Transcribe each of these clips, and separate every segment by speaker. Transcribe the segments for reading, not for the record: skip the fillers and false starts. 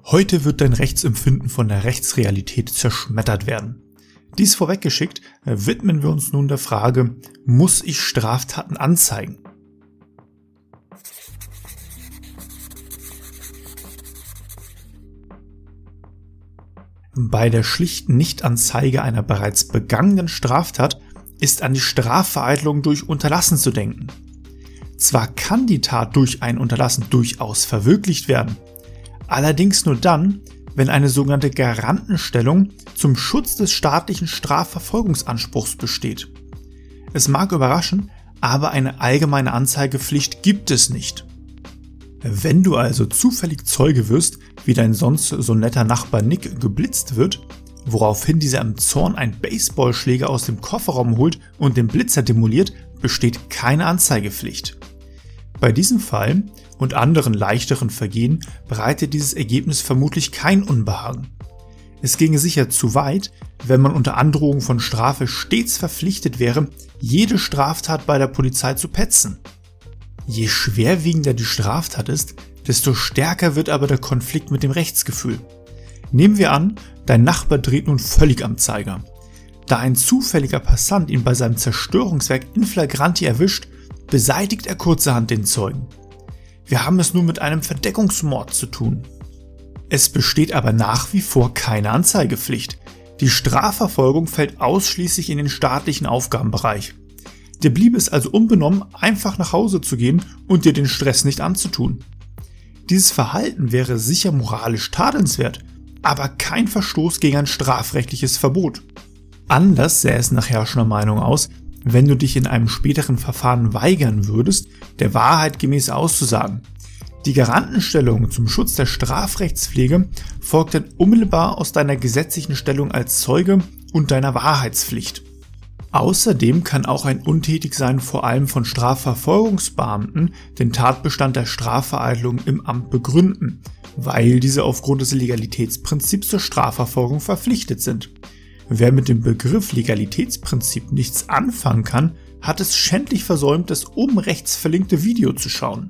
Speaker 1: Heute wird dein Rechtsempfinden von der Rechtsrealität zerschmettert werden. Dies vorweggeschickt, widmen wir uns nun der Frage, muss ich Straftaten anzeigen? Bei der schlichten Nichtanzeige einer bereits begangenen Straftat ist an die Strafvereitelung durch Unterlassen zu denken. Zwar kann die Tat durch ein Unterlassen durchaus verwirklicht werden, allerdings nur dann, wenn eine sogenannte Garantenstellung zum Schutz des staatlichen Strafverfolgungsanspruchs besteht. Es mag überraschen, aber eine allgemeine Anzeigepflicht gibt es nicht. Wenn du also zufällig Zeuge wirst, wie dein sonst so netter Nachbar Nick geblitzt wird, woraufhin dieser im Zorn einen Baseballschläger aus dem Kofferraum holt und den Blitzer demoliert, besteht keine Anzeigepflicht. Bei diesem Fall und anderen leichteren Vergehen bereitet dieses Ergebnis vermutlich kein Unbehagen. Es ginge sicher zu weit, wenn man unter Androhung von Strafe stets verpflichtet wäre, jede Straftat bei der Polizei zu petzen. Je schwerwiegender die Straftat ist, desto stärker wird aber der Konflikt mit dem Rechtsgefühl. Nehmen wir an, dein Nachbar dreht nun völlig am Zeiger. Da ein zufälliger Passant ihn bei seinem Zerstörungswerk in flagranti erwischt, beseitigt er kurzerhand den Zeugen. Wir haben es nun mit einem Verdeckungsmord zu tun. Es besteht aber nach wie vor keine Anzeigepflicht. Die Strafverfolgung fällt ausschließlich in den staatlichen Aufgabenbereich. Dir blieb es also unbenommen, einfach nach Hause zu gehen und dir den Stress nicht anzutun. Dieses Verhalten wäre sicher moralisch tadelnswert, aber kein Verstoß gegen ein strafrechtliches Verbot. Anders sähe es nach herrschender Meinung aus, wenn du dich in einem späteren Verfahren weigern würdest, der Wahrheit gemäß auszusagen. Die Garantenstellung zum Schutz der Strafrechtspflege folgt dann unmittelbar aus deiner gesetzlichen Stellung als Zeuge und deiner Wahrheitspflicht. Außerdem kann auch ein Untätigsein vor allem von Strafverfolgungsbeamten den Tatbestand der Strafvereitelung im Amt begründen, weil diese aufgrund des Legalitätsprinzips zur Strafverfolgung verpflichtet sind. Wer mit dem Begriff Legalitätsprinzip nichts anfangen kann, hat es schändlich versäumt, das oben rechts verlinkte Video zu schauen.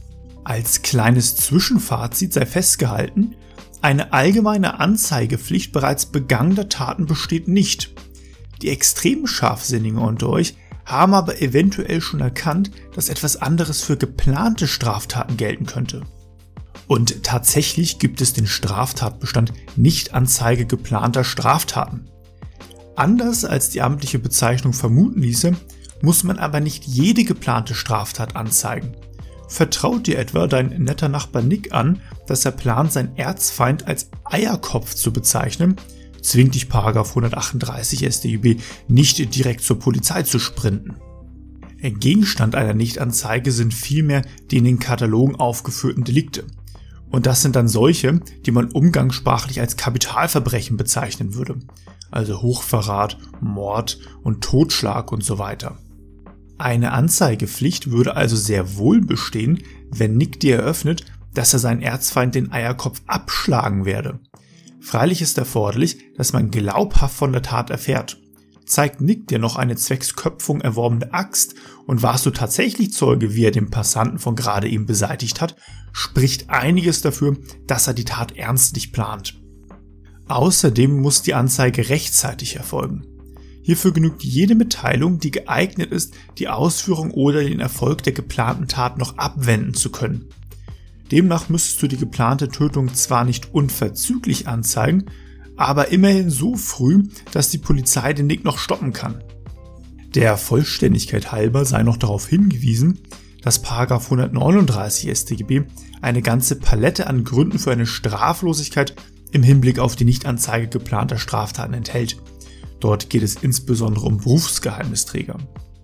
Speaker 1: Als kleines Zwischenfazit sei festgehalten, eine allgemeine Anzeigepflicht bereits begangener Taten besteht nicht. Die extrem Scharfsinnigen unter euch haben aber eventuell schon erkannt, dass etwas anderes für geplante Straftaten gelten könnte. Und tatsächlich gibt es den Straftatbestand Nichtanzeige geplanter Straftaten. Anders als die amtliche Bezeichnung vermuten ließe, muss man aber nicht jede geplante Straftat anzeigen. Vertraut dir etwa dein netter Nachbar Nick an, dass er plant, seinen Erzfeind als Eierkopf zu bezeichnen, zwingt dich § 138 StGB nicht direkt zur Polizei zu sprinten. Gegenstand einer Nichtanzeige sind vielmehr die in den Katalogen aufgeführten Delikte. Und das sind dann solche, die man umgangssprachlich als Kapitalverbrechen bezeichnen würde. Also Hochverrat, Mord und Totschlag und so weiter. Eine Anzeigepflicht würde also sehr wohl bestehen, wenn Nick dir eröffnet, dass er seinen Erzfeind den Eierkopf abschlagen werde. Freilich ist erforderlich, dass man glaubhaft von der Tat erfährt. Zeigt Nick dir noch eine zwecks Köpfung erworbene Axt und warst du tatsächlich Zeuge, wie er den Passanten von gerade eben beseitigt hat, spricht einiges dafür, dass er die Tat ernstlich plant. Außerdem muss die Anzeige rechtzeitig erfolgen. Hierfür genügt jede Mitteilung, die geeignet ist, die Ausführung oder den Erfolg der geplanten Tat noch abwenden zu können. Demnach müsstest du die geplante Tötung zwar nicht unverzüglich anzeigen, aber immerhin so früh, dass die Polizei den Nick noch stoppen kann. Der Vollständigkeit halber sei noch darauf hingewiesen, dass § 139 StGB eine ganze Palette an Gründen für eine Straflosigkeit im Hinblick auf die Nichtanzeige geplanter Straftaten enthält. Dort geht es insbesondere um Berufsgeheimnisträger.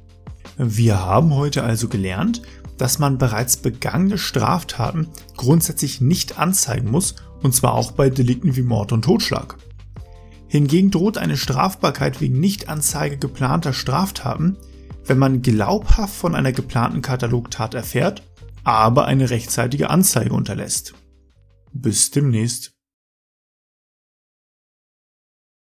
Speaker 1: Wir haben heute also gelernt, dass man bereits begangene Straftaten grundsätzlich nicht anzeigen muss, und zwar auch bei Delikten wie Mord und Totschlag. Hingegen droht eine Strafbarkeit wegen Nichtanzeige geplanter Straftaten, wenn man glaubhaft von einer geplanten Katalogtat erfährt, aber eine rechtzeitige Anzeige unterlässt. Bis demnächst.